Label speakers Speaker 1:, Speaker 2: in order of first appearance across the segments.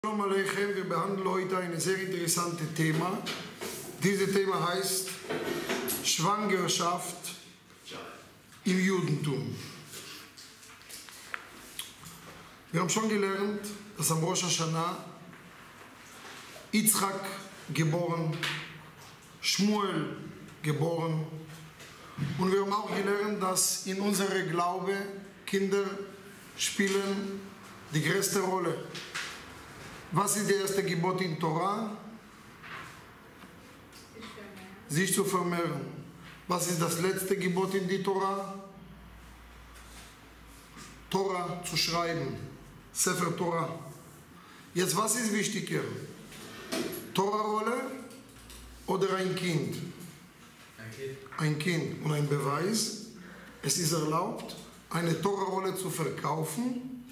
Speaker 1: Shalom Aleichem, wir behandeln heute ein sehr interessantes Thema. Dieses Thema heißt Schwangerschaft im Judentum. Wir haben schon gelernt, dass am Rosh Hashanah Yitzchak geboren, Shmuel geboren, und wir haben auch gelernt, dass in unserem Glaube Kinder spielen die größte Rolle. Was ist das erste Gebot in Torah? Sich zu vermehren. Was ist das letzte Gebot in die Torah? Torah zu schreiben. Sefer Torah. Jetzt, was ist wichtiger? Torah-Rolle oder ein Kind? Ein Kind. Und ein Beweis, es ist erlaubt, eine Torah-Rolle zu verkaufen,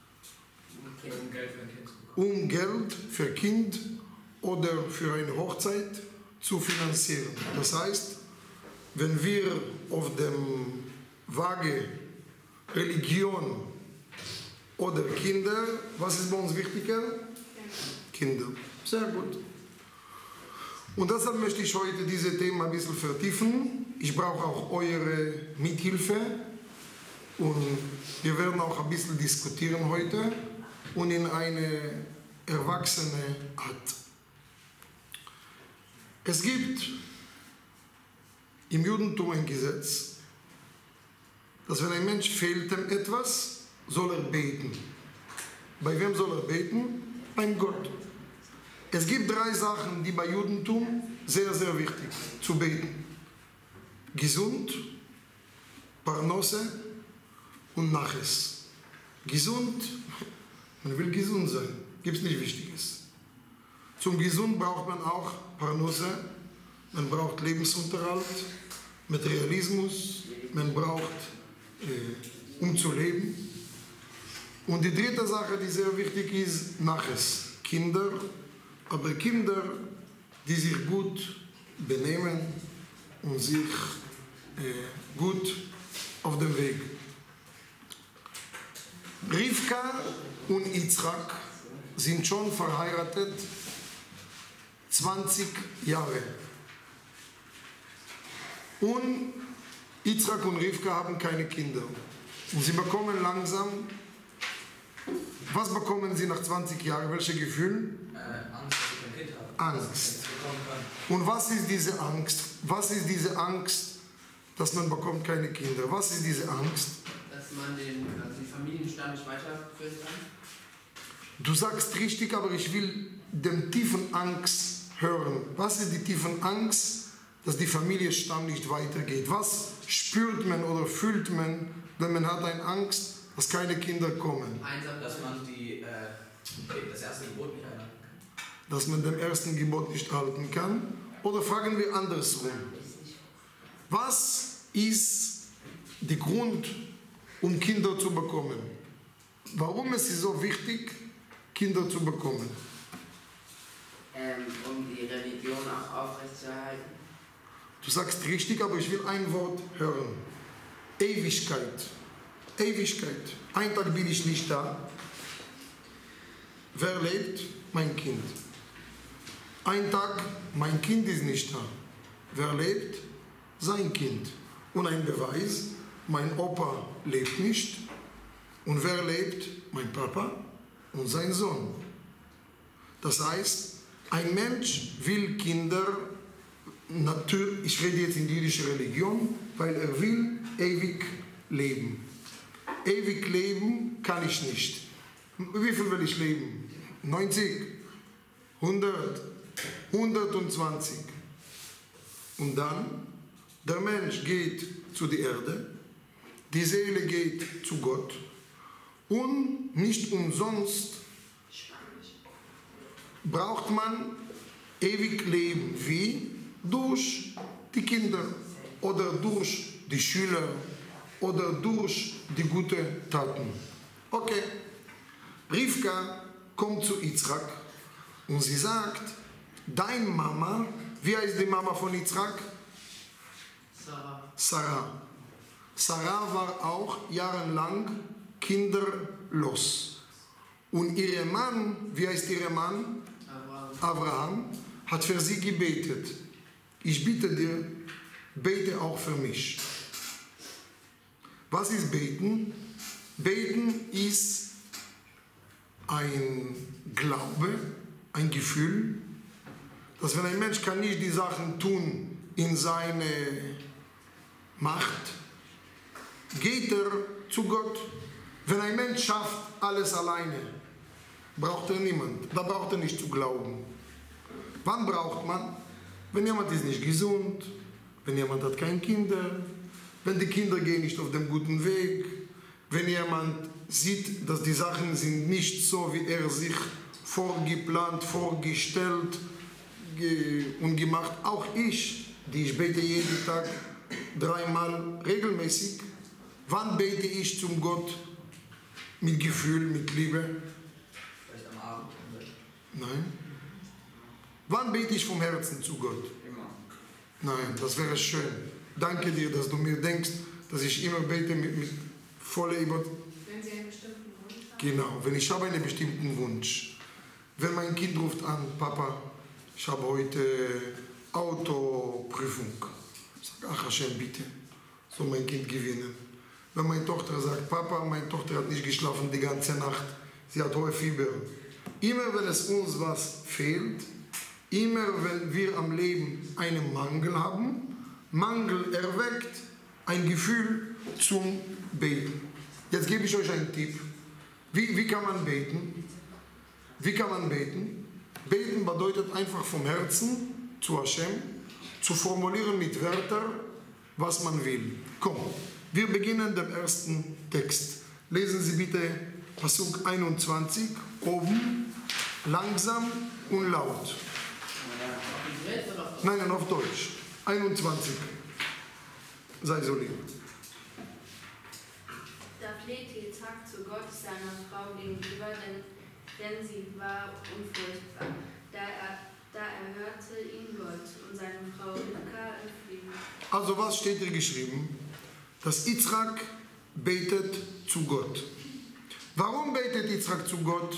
Speaker 1: um Geld für Kind oder für eine Hochzeit zu finanzieren. Das heißt, wenn wir auf dem Waage Religion oder Kinder, was ist bei uns wichtiger? Kinder. Sehr gut. Und deshalb möchte ich heute dieses Thema ein bisschen vertiefen. Ich brauche auch eure Mithilfe und wir werden auch ein bisschen diskutieren heute und in eine erwachsene Art. Es gibt im Judentum ein Gesetz, dass wenn ein Mensch fehlt ihm etwas, soll er beten. Bei wem soll er beten? Beim Gott. Es gibt 3 Sachen, die bei Judentum sehr, sehr wichtig sind, zu beten. Gesund, Parnosse und Naches. Gesund, man will gesund sein, gibt es nicht Wichtiges. Zum Gesund braucht man auch Parnosse, man braucht Lebensunterhalt, Materialismus, man braucht, um zu leben. Und die dritte Sache, die sehr wichtig ist, Naches, Kinder, aber Kinder, die sich gut benehmen und sich gut auf dem Weg. Rivka und Yitzchak sind schon verheiratet 20 Jahre. Und Yitzchak und Rivka haben keine Kinder. Und sie bekommen langsam, was bekommen sie nach 20 Jahren? Welche Gefühle? Angst. Und was ist diese Angst? Was ist diese Angst, dass man bekommt keine Kinder? Was ist diese Angst?
Speaker 2: Dass man den Familienstamm nicht weiterführen kann?
Speaker 1: Du sagst richtig, aber ich will den tiefen Angst hören. Was ist die tiefen Angst, dass die Familienstamm nicht weitergeht? Was spürt man oder fühlt man, wenn man hat eine Angst, dass keine Kinder kommen?
Speaker 2: Einsam, dass man das erste Gebot nicht einhalten kann.
Speaker 1: Dass man dem ersten Gebot nicht halten kann? Oder fragen wir andersrum. Was ist der Grund, um Kinder zu bekommen? Warum ist es so wichtig, Kinder zu bekommen?
Speaker 2: Um die Religion auch aufrechtzuerhalten.
Speaker 1: Du sagst richtig, aber ich will ein Wort hören. Ewigkeit. Ewigkeit. Ein Tag bin ich nicht da. Wer lebt? Mein Kind. Ein Tag, mein Kind ist nicht da. Wer lebt? Sein Kind. Und ein Beweis, mein Opa lebt nicht. Und wer lebt? Mein Papa und sein Sohn. Das heißt, ein Mensch will Kinder, natürlich, ich rede jetzt in die jüdische Religion, weil er will ewig leben. Ewig leben kann ich nicht. Wie viel will ich leben? 90, 100, 120. Und dann, der Mensch geht zu der Erde, die Seele geht zu Gott und nicht umsonst braucht man ewig Leben. Wie? Durch die Kinder oder durch die Schüler oder durch die guten Taten. Okay. Rivka kommt zu Yitzchak und sie sagt, deine Mama, wie heißt die Mama von Yitzchak? Sarah. Sarah war auch jahrelang kinderlos. Und ihr Mann, wie heißt ihr Mann? Abraham, hat für sie gebetet. Ich bitte dir, bete auch für mich. Was ist beten? Beten ist ein Glaube, ein Gefühl, dass wenn ein Mensch kann nicht die Sachen tun in seine Macht, geht er zu Gott. Wenn ein Mensch schafft alles alleine, braucht er niemand. Da braucht er nicht zu glauben. Wann braucht man? Wenn jemand ist nicht gesund, wenn jemand hat keine Kinder, wenn die Kinder gehen nicht auf dem guten Weg, wenn jemand sieht, dass die Sachen sind nicht so, wie er sich vorgeplant, vorgestellt und gemacht. Auch ich, die ich bete jeden Tag 3-mal regelmäßig. Wann bete ich zum Gott? Mit Gefühl, mit Liebe?
Speaker 2: Vielleicht am Abend.
Speaker 1: Nein. Wann bete ich vom Herzen zu Gott?
Speaker 2: Immer.
Speaker 1: Nein, das wäre schön. Danke dir, dass du mir denkst, dass ich immer bete mit voller Überzeugung.
Speaker 3: Wenn Sie einen bestimmten Wunsch haben?
Speaker 1: Genau, wenn ich habe einen bestimmten Wunsch. Wenn mein Kind ruft an, Papa, ich habe heute Autoprüfung. Ich sage, ach Hashem, bitte, soll mein Kind gewinnen. Wenn meine Tochter sagt, Papa, meine Tochter hat nicht geschlafen die ganze Nacht, sie hat hohe Fieber. Immer wenn es uns was fehlt, immer wenn wir am Leben einen Mangel haben, Mangel erweckt ein Gefühl zum Beten. Jetzt gebe ich euch einen Tipp. Wie kann man beten? Wie kann man beten? Beten bedeutet einfach vom Herzen zu Hashem, zu formulieren mit Wörtern, was man will. Komm, wir beginnen den ersten Text. Lesen Sie bitte Pasuk 21, oben, langsam und laut. Nein, auf Deutsch. 21. Sei so lieb.
Speaker 4: Da flehte Yitzhak zu Gott seiner Frau gegenüber, denn sie war unfurchtbar. Da erhörte ihn Gott und seine Frau Rivka entfliehen.
Speaker 1: Also was steht hier geschrieben? Dass Yitzhak betet zu Gott. Warum betet Yitzhak zu Gott?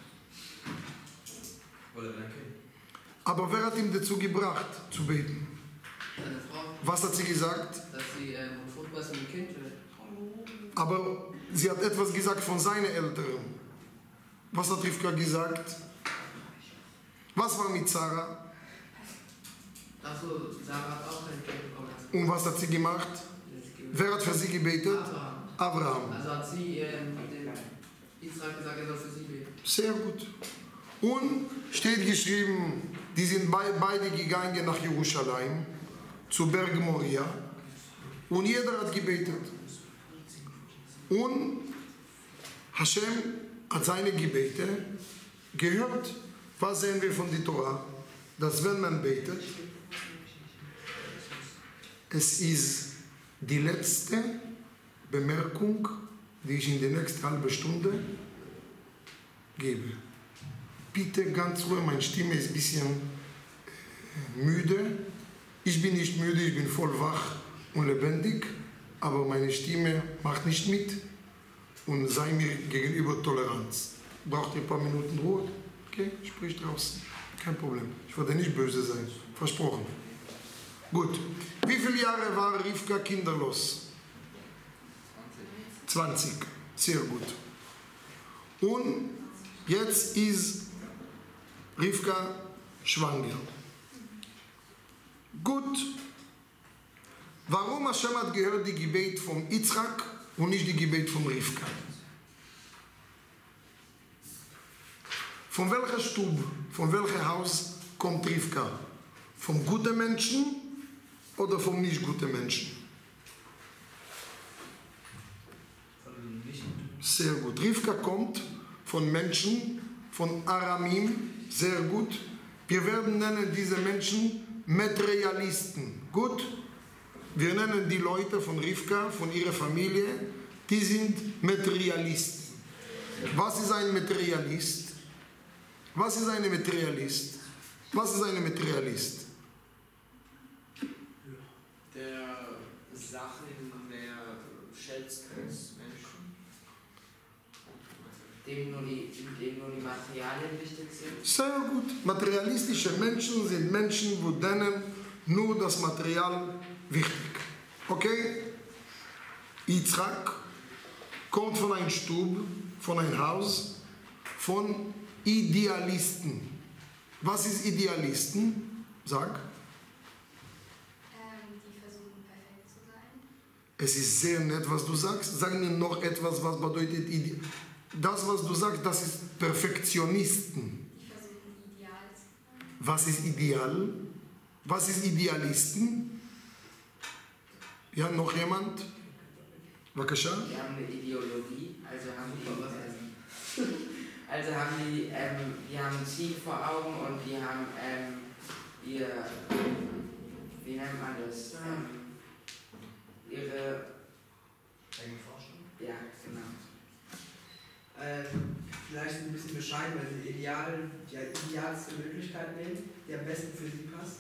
Speaker 1: Aber wer hat ihm dazu gebracht, zu beten?
Speaker 5: Seine Frau.
Speaker 1: Was hat sie gesagt?
Speaker 5: Dass sie unfruchtbar ist und ein Kind will.
Speaker 1: Aber sie hat etwas gesagt von seinen Eltern. Was hat Rivka gesagt? Was war mit Sarah?
Speaker 5: Achso, Sarah hat auch ein Kind bekommen.
Speaker 1: Und was hat sie gemacht? Wer hat für sie gebetet? Abraham.
Speaker 5: Also hat sie dem Yitzhak gesagt, er soll für sie beten.
Speaker 1: Sehr gut. Und steht geschrieben, die sind beide gegangen nach Jerusalem, zu Berg Moria. Und jeder hat gebetet. Und Hashem hat seine Gebete gehört. Was sehen wir von der Torah? Dass wenn man betet, es ist die letzte Bemerkung, die ich in der nächsten halben Stunde gebe. Bitte ganz ruhig, meine Stimme ist ein bisschen müde. Ich bin nicht müde, ich bin voll wach und lebendig, aber meine Stimme macht nicht mit und sei mir gegenüber Toleranz. Braucht ihr ein paar Minuten Ruhe? Okay, sprich draußen. Kein Problem. Ich werde nicht böse sein. Versprochen. Gut. Wie viele Jahre war Rivka kinderlos? 20. Sehr gut. Und jetzt ist Rivka schwanger. Gut. Warum Hashem hat gehört die Gebet von Yitzhak und nicht die Gebet von Rivka? Von welcher Stube, von welchem Haus kommt Rivka? Vom guten Menschen oder vom nicht guten Menschen? Sehr gut. Rivka kommt von Menschen, von Aramim, sehr gut. Wir werden nennen diese Menschen Materialisten. Gut? Wir nennen die Leute von Rivka, von ihrer Familie, die sind Materialisten. Was ist ein Materialist? Was ist ein Materialist? Was ist ein Materialist?
Speaker 6: Der Sachen mehr schätzt als Menschen.
Speaker 5: dem nur die Materialien wichtig sind?
Speaker 1: Sehr gut. Materialistische Menschen sind Menschen, wo denen nur das Material wichtig. Okay? Yitzchak kommt von einem Stub, von einem Haus, von Idealisten. Was ist Idealisten? Sag.
Speaker 4: Die versuchen perfekt zu sein.
Speaker 1: Es ist sehr nett, was du sagst. Sag mir noch etwas, was bedeutet das, was du sagst, das ist Perfektionisten.
Speaker 4: Die versuchen ideal zu sein.
Speaker 1: Was ist ideal? Was ist Idealisten? Ja, noch jemand? Bevölkerung?
Speaker 5: Die haben eine Ideologie, also haben die haben ein Ziel vor Augen und die haben ihr, wie nennt man das? Ihre
Speaker 2: Eigene Forschung?
Speaker 5: Ja, genau.
Speaker 6: Vielleicht ein bisschen bescheiden, weil sie die idealste Möglichkeit nehmen, die am besten für sie passt.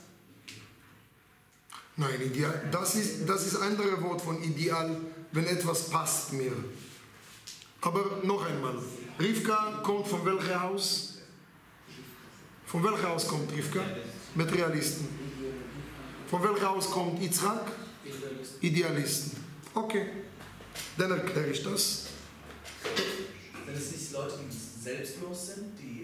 Speaker 1: Nein, ideal. Das ist ein anderes Wort von ideal, wenn etwas passt mir. Aber noch einmal, Rivka kommt von welchem Haus? Von welchem Haus kommt Rivka? Materialisten. Von welchem Haus kommt Yitzchak? Idealisten. Okay, dann erkläre ich das.
Speaker 2: Sind es nicht Leute, die selbstlos sind, die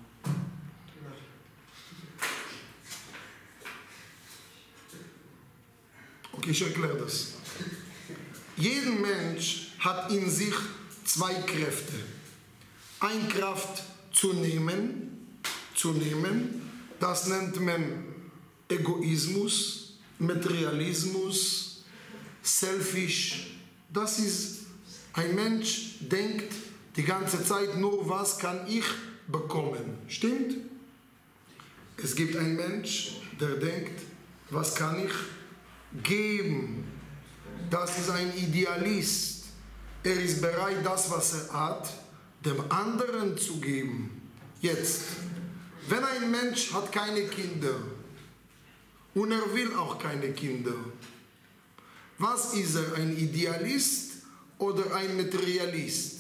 Speaker 1: Okay, ich erkläre das. Jeder Mensch hat in sich zwei Kräfte. Eine Kraft zu nehmen, das nennt man Egoismus, Materialismus, Selfish. Das ist, ein Mensch denkt die ganze Zeit nur, was kann ich bekommen. Stimmt? Es gibt einen Mensch, der denkt, was kann ich geben. Das ist ein Idealist. Er ist bereit, das, was er hat, dem anderen zu geben. Jetzt, wenn ein Mensch hat keine Kinder und er will auch keine Kinder, was ist er, ein Idealist oder ein Materialist?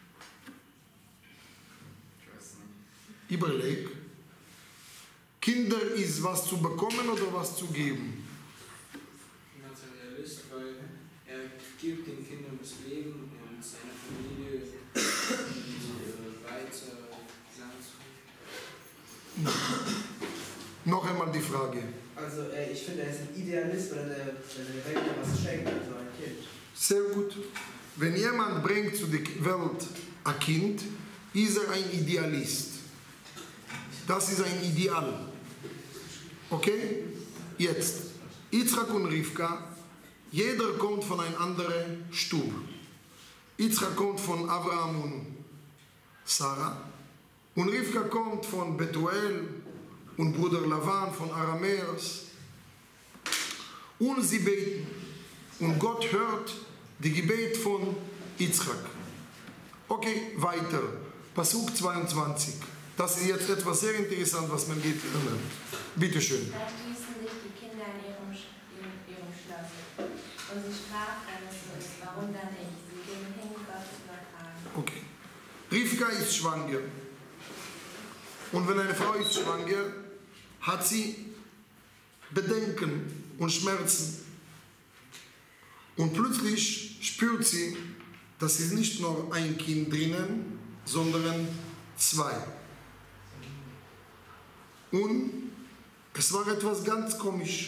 Speaker 1: Überleg. Kinder ist was zu bekommen oder was zu geben?
Speaker 7: Materialist, weil er gibt den Kindern das Leben und seine Familie weiter
Speaker 1: Nein. Noch einmal die Frage.
Speaker 6: Also ich finde, er ist ein Idealist, weil er der Welt ja was schenkt, also ein Kind.
Speaker 1: Sehr gut. Wenn jemand bringt zu der Welt ein Kind, ist er ein Idealist. Das ist ein Ideal. Okay? Jetzt. Yitzchak und Rivka, jeder kommt von einem anderen Stub. Yitzchak kommt von Abraham und Sarah. Und Rivka kommt von Betuel und Bruder Lavan von Aramäers. Und sie beten. Und Gott hört die Gebet von Yitzchak. Okay, weiter. Pasuk 22. Das ist jetzt etwas sehr interessant, was man geht lernen. Bitte schön.
Speaker 8: Da schließen sich die Kinder in ihrem Schloss. Und sie sprach, wenn es so ist, warum dann nicht? Sie gehen hin, Gott übertragen.
Speaker 1: Okay. Rivka ist schwanger. Und wenn eine Frau ist schwanger, hat sie Bedenken und Schmerzen. Und plötzlich spürt sie, dass es nicht nur ein Kind drinnen, sondern zwei. Und es war etwas ganz komisch.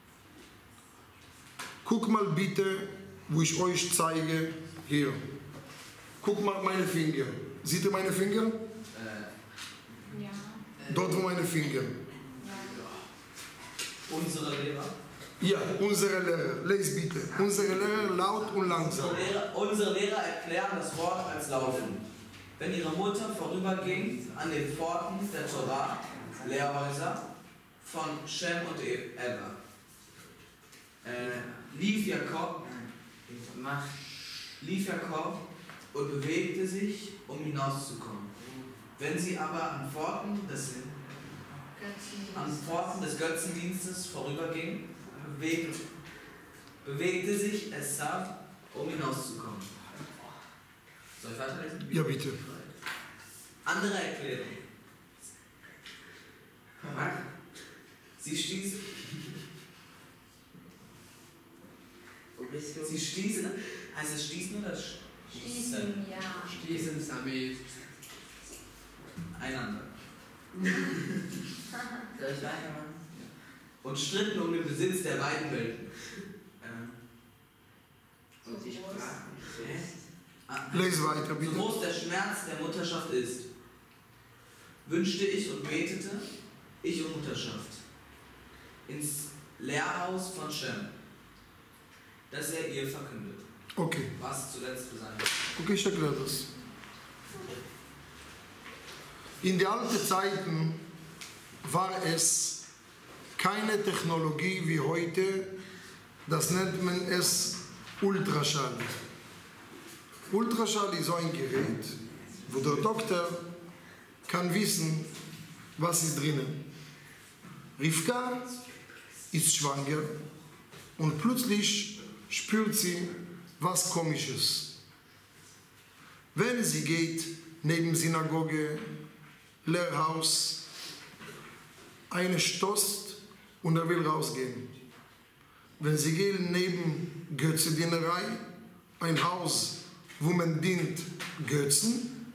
Speaker 1: Guck mal bitte, wo ich euch zeige, hier. Guck mal meine Finger. Seht ihr meine Finger?
Speaker 4: Ja.
Speaker 1: Dort wo meine Finger.
Speaker 2: unsere Lehrer?
Speaker 1: Ja, unsere Lehrer. Les bitte. Unsere Lehrer laut und langsam.
Speaker 2: Unsere Lehrer erklären das Wort als Laufen. Wenn ihre Mutter vorüberging an den Pforten der Torah, Lehrhäuser von Shem und Eva, lief Jakob und bewegte sich, um hinauszukommen. Wenn sie aber an Pforten des Götzendienstes vorüberging, bewegte sich Esav, um hinauszukommen. Soll ich weiterlesen?
Speaker 1: Ja, bitte.
Speaker 2: Andere Erklärung.
Speaker 5: Was?
Speaker 2: Sie stießen,
Speaker 5: Wo bist du?
Speaker 2: heißt es stießen oder
Speaker 8: Schießen, ja.
Speaker 7: Stießen, Sami.
Speaker 2: einander?
Speaker 5: Soll ich weitermachen?
Speaker 2: Und stritten um den Besitz der beiden Welten.
Speaker 5: Und sie sprachen fest.
Speaker 1: Lese weiter,
Speaker 2: So
Speaker 1: bitte.
Speaker 2: groß der Schmerz der Mutterschaft ist, wünschte ich und betete, ich um Mutterschaft, ins Lehrhaus von Shem, dass er ihr verkündet,
Speaker 1: Okay,
Speaker 2: was zuletzt für sein
Speaker 1: okay, ich erkläre das. In den alten Zeiten war es keine Technologie wie heute, das nennt man es Ultraschall. Ultraschall ist so ein Gerät, wo der Doktor kann wissen, was ist drinnen. Rivka ist schwanger und plötzlich spürt sie was Komisches. Wenn sie geht neben Synagoge, Lehrhaus, eine stoßt und will rausgehen. Wenn sie gehen neben Götzendienerei, ein Haus, wo man dient Götzen,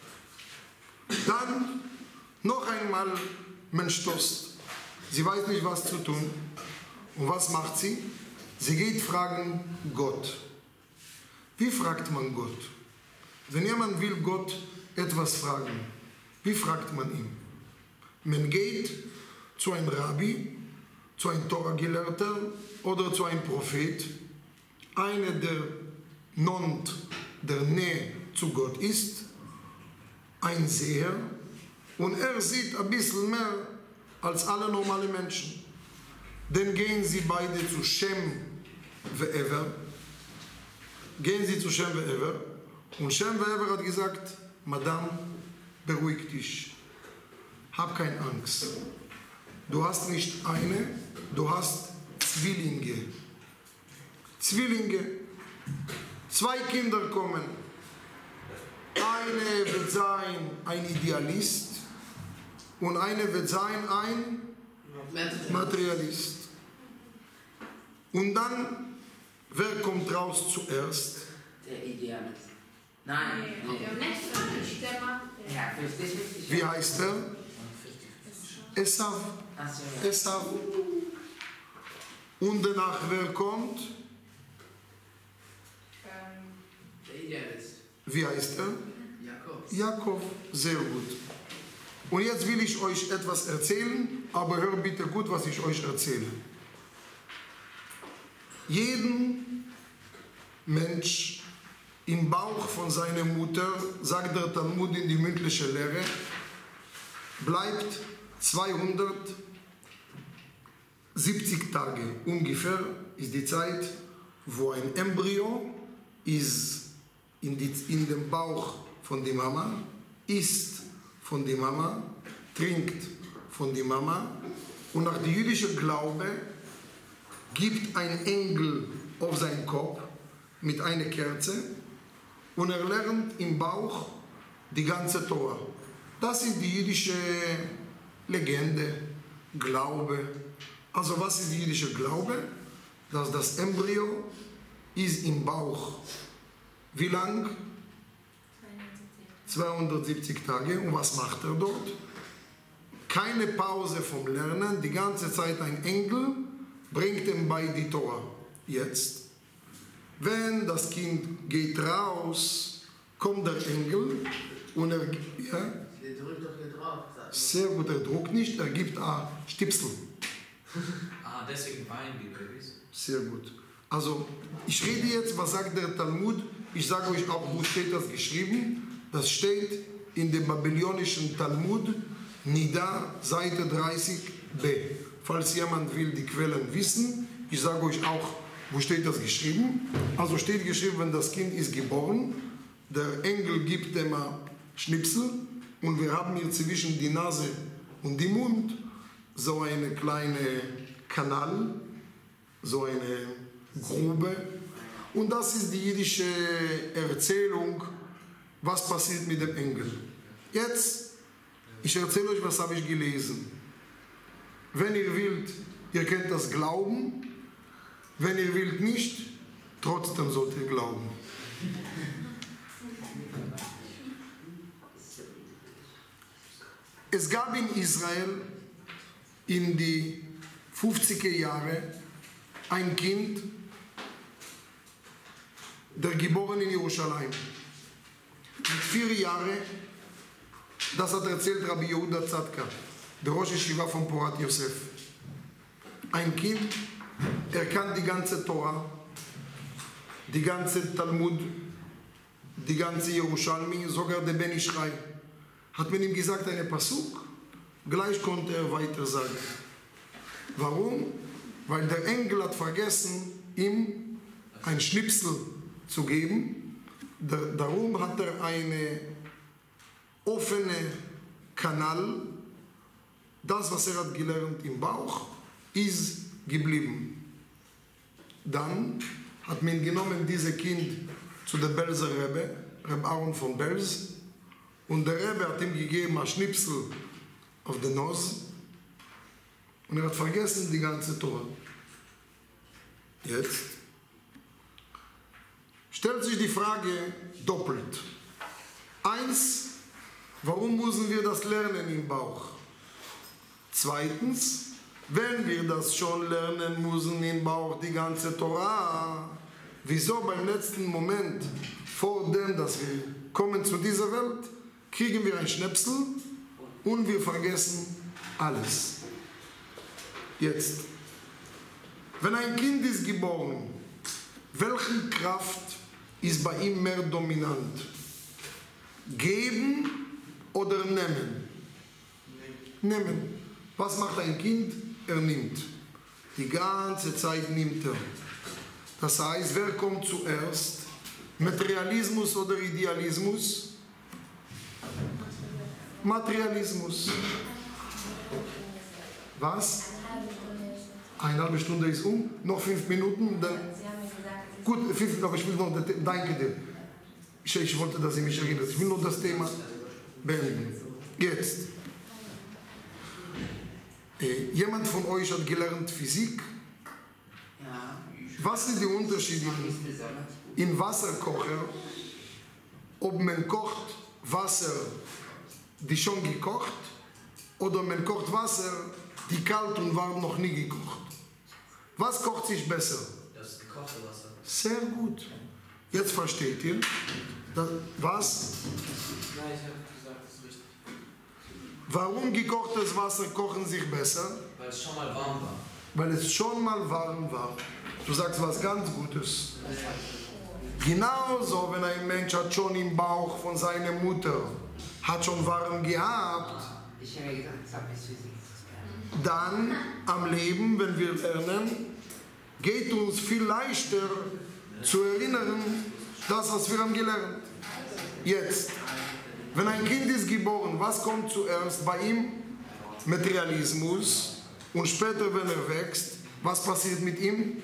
Speaker 1: dann noch einmal man stoßt. Sie weiß nicht, was zu tun. Und was macht sie? Sie geht fragen Gott. Wie fragt man Gott? Wenn jemand will Gott etwas fragen, wie fragt man ihn? Man geht zu einem Rabbi, zu einem Torah-Gelehrter oder zu einem Prophet, einer, der non der Nähe zu Gott ist, ein Seher, und er sieht ein bisschen mehr als alle normalen Menschen. Dann gehen sie beide zu Shem ve'ever. Gehen sie zu Shem ve'ever. Und Shem ve'ever hat gesagt, Madame, beruhig dich. Hab keine Angst. Du hast nicht eine, du hast Zwillinge. Zwillinge. 2 Kinder kommen. Eine wird sein ein Idealist und eine wird sein ein Materialist. Und dann, wer kommt raus zuerst?
Speaker 5: Der Idealist. Nein, nee.
Speaker 8: Der nächste, der Mann.
Speaker 5: Ja, 50-50.
Speaker 1: Wie heißt er? Esav.
Speaker 5: Achso, ja.
Speaker 1: Esav. Und danach, wer kommt?
Speaker 7: Der Idealist.
Speaker 1: Wie heißt er?
Speaker 7: Jakob.
Speaker 1: Jakob. Sehr gut. Und jetzt will ich euch etwas erzählen, aber hört bitte gut, was ich euch erzähle. Jeden Mensch im Bauch von seiner Mutter, sagt der Talmud in die mündliche Lehre, bleibt 270 Tage ungefähr, ist die Zeit, wo ein Embryo ist in dem Bauch von der Mama, isst von der Mama, trinkt von der Mama, und nach dem jüdischen Glaube gibt ein Engel auf seinen Kopf mit einer Kerze und er lernt im Bauch die ganze Tora. Das ist die jüdische Legende, Glaube. Also was ist die jüdische Glaube? Dass das Embryo ist im Bauch. Wie lang? 270 Tage. Und was macht er dort? Keine Pause vom Lernen, die ganze Zeit ein Engel bringt ihm bei die Tora. Jetzt, wenn das Kind geht raus, kommt der Engel und er, ja,
Speaker 7: Der drückt doch hier drauf.
Speaker 1: sehr gut, er druckt nicht, er gibt ein Stipsel.
Speaker 2: Deswegen weinen die Babys.
Speaker 1: Sehr gut. Also, ich rede jetzt, was sagt der Talmud? Ich sage euch auch, wo steht das geschrieben? Das steht in dem babylonischen Talmud, Nida, Seite 30b. Falls jemand will die Quellen wissen, ich sage euch auch, wo steht das geschrieben? Also steht geschrieben, wenn das Kind ist geboren, der Engel gibt dem ein Schnipsel und wir haben hier zwischen die Nase und die Mund so eine kleine Kanal, so eine Grube. Und das ist die jüdische Erzählung, was passiert mit dem Engel. Jetzt, ich erzähle euch, was habe ich gelesen. Wenn ihr wollt, ihr könnt das glauben. Wenn ihr wollt nicht, trotzdem sollt ihr glauben. Es gab in Israel in die 50er Jahre ein Kind, der geboren in Jerusalem. Mit 4 Jahren, das hat erzählt Rabbi Yehuda Tzadka, der Rosh Yeshiva von Porat Yosef. Ein Kind, er kann die ganze Torah, die ganze Talmud, die ganze Jerusalem, sogar der Ben Ischrai. Hat man ihm gesagt, eine Pasuk, gleich konnte er weiter sagen. Warum? Weil der Engel hat vergessen, ihm ein Schnipsel zu geben. Darum hat er eine offene Kanal. Das, was er hat gelernt im Bauch, ist geblieben. Dann hat man genommen dieses Kind zu der Belzer Rebbe, Reb Aaron von Belz, und der Rebbe hat ihm gegeben ein Schnipsel auf den Nose und er hat vergessen die ganze Torah. Jetzt stellt sich die Frage doppelt. 1, warum müssen wir das lernen im Bauch? 2, wenn wir das schon lernen müssen im Bauch, die ganze Torah, wieso beim letzten Moment, vor dem, dass wir kommen zu dieser Welt, kriegen wir ein Schnäpsel und wir vergessen alles. Jetzt, wenn ein Kind ist geboren, welche Kraft ist bei ihm mehr dominant? Geben oder nehmen? Nehmen. Was macht ein Kind? Er nimmt. Die ganze Zeit nimmt er. Das heißt, wer kommt zuerst? Materialismus oder Idealismus? Materialismus. Was? 1,5 Stunde ist um, noch 5 Minuten, dann... Gut, 5 Minuten, aber ich will noch... Danke dir. Ich wollte, dass ihr mich erinnert. Ich will noch das Thema beenden. Jetzt. Jemand von euch hat gelernt Physik?
Speaker 5: Ja.
Speaker 1: Was ist der Unterschied in Wasserkocher, ob man kocht Wasser, die schon gekocht, oder man kocht Wasser, die kalt und warm noch nie gekocht? Was kocht sich besser?
Speaker 2: Das gekochte Wasser.
Speaker 1: Sehr gut. Jetzt versteht ihr, was?
Speaker 7: Nein, ich habe gesagt, das ist richtig.
Speaker 1: Warum gekochtes Wasser kochen sich besser?
Speaker 2: Weil es schon mal warm war.
Speaker 1: Weil es schon mal warm war. Du sagst was ganz Gutes. Genauso, wenn ein Mensch hat schon im Bauch von seiner Mutter, hat schon warm gehabt,
Speaker 5: Ich habe ja gesagt, das habe ich Physik.
Speaker 1: dann am Leben, wenn wir lernen, geht uns viel leichter zu erinnern, das, was wir haben gelernt. Jetzt, wenn ein Kind ist geboren, was kommt zuerst bei ihm? Materialismus. Und später, wenn er wächst, was passiert mit ihm?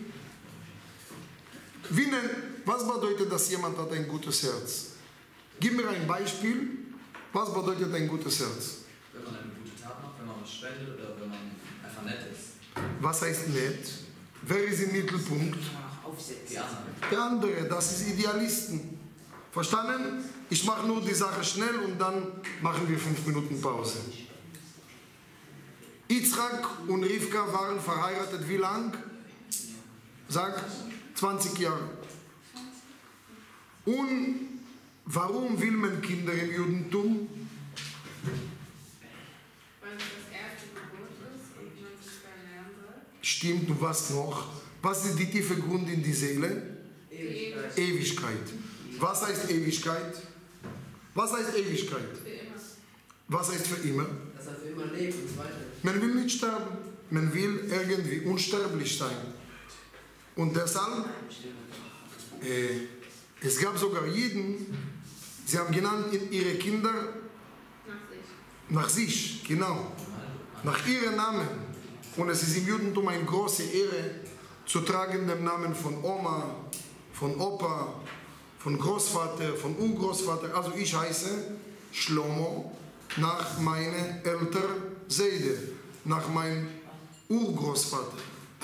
Speaker 1: Was bedeutet, dass jemand hat ein gutes Herz? Gib mir ein Beispiel. Was bedeutet ein gutes Herz?
Speaker 2: Wenn man eine gute Tat macht, wenn man was spendet oder wenn man einfach nett ist.
Speaker 1: Was heißt nett? Wer ist im Mittelpunkt?
Speaker 2: Die anderen.
Speaker 1: Der andere, das ist Idealisten. Verstanden? Ich mache nur die Sache schnell und dann machen wir 5 Minuten Pause. Yitzchak und Rivka waren verheiratet wie lang? Sag, 20 Jahre. Und warum will man Kinder im Judentum?
Speaker 3: Weil es das erste Gebot ist und man sich dann lernen soll.
Speaker 1: Stimmt, und was noch? Was ist die tiefe Grund in die Seele?
Speaker 6: Ewigkeit.
Speaker 1: Ewigkeit. Was heißt Ewigkeit? Was heißt Ewigkeit?
Speaker 3: Für immer.
Speaker 1: Was heißt für immer?
Speaker 6: Dass er für immer lebt und so weiter.
Speaker 1: Man will nicht sterben. Man will irgendwie unsterblich sein. Und deshalb, es gab sogar Jiden, sie haben genannt ihre Kinder nach sich, genau, nach ihrem Namen. Und es ist im Judentum eine große Ehre, zu tragen den Namen von Oma, von Opa, von Großvater, von Urgroßvater. Also ich heiße Shlomo nach meiner Elternseite, nach meinem Urgroßvater.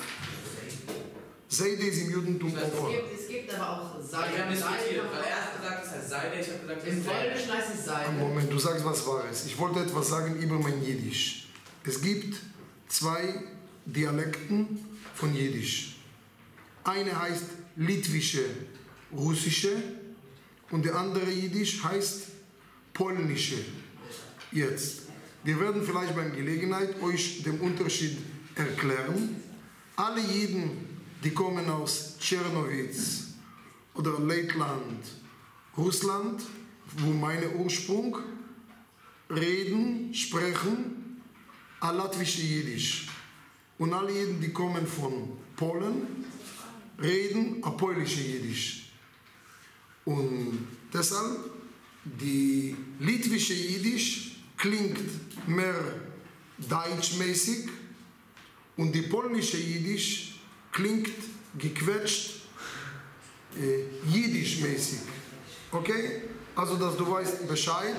Speaker 1: Seide ist im Judentum Opfer.
Speaker 6: Es gibt aber auch
Speaker 2: Ich
Speaker 6: Seide.
Speaker 2: habe diskutiert, weil er hat gesagt, es heißt Seide, ich habe gesagt, es
Speaker 6: Im
Speaker 2: ist Seide.
Speaker 6: Polnischen heißt es Seide.
Speaker 1: Moment, du sagst was Wahres. Ich wollte etwas sagen über mein Jiddisch. Es gibt 2 Dialekten von Jiddisch. Eine heißt litwische, russische und der andere Jiddisch heißt polnische. Jetzt. Wir werden vielleicht bei Gelegenheit euch den Unterschied erklären. Alle Jiden, die kommen aus Tschernowitz oder Lettland, Russland, wo mein Ursprung, reden, sprechen a latvische Jiddisch. Und alle Jiden, die kommen von Polen, reden a polnische Jiddisch. Und deshalb, die litwische Jiddisch klingt mehr deutschmäßig und die polnische Jiddisch klingt gequetscht jiddischmäßig. Okay? Also, dass du weißt Bescheid.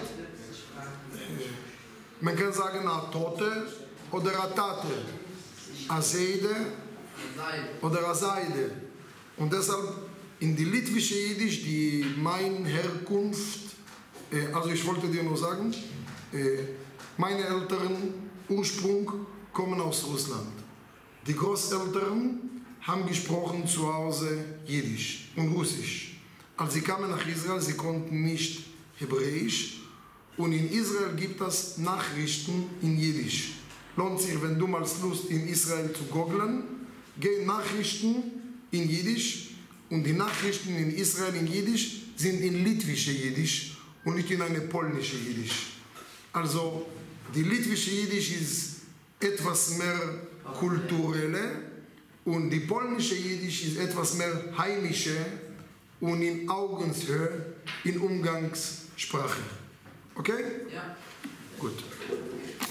Speaker 1: Man kann sagen a Tote oder a Tate, a Seide oder a Seide. Und deshalb in die litwische Jiddisch, die meine Herkunft, also ich wollte dir nur sagen, meine Eltern Ursprung kommen aus Russland. Die Großeltern haben gesprochen zu Hause Jiddisch und Russisch. Als sie kamen nach Israel, sie konnten nicht Hebräisch. Und in Israel gibt es Nachrichten in Jiddisch. Lohnt sich, wenn du mal Lust in Israel zu googlen, geh Nachrichten in Jiddisch und die Nachrichten in Israel in Jiddisch sind in litwische Jiddisch und nicht in eine polnische Jiddisch. Also die litwische Jiddisch ist etwas mehr kulturelle und die polnische Jiddisch ist etwas mehr heimische und in Augenshöhe, in Umgangssprache. Okay?
Speaker 2: Ja.
Speaker 1: Gut.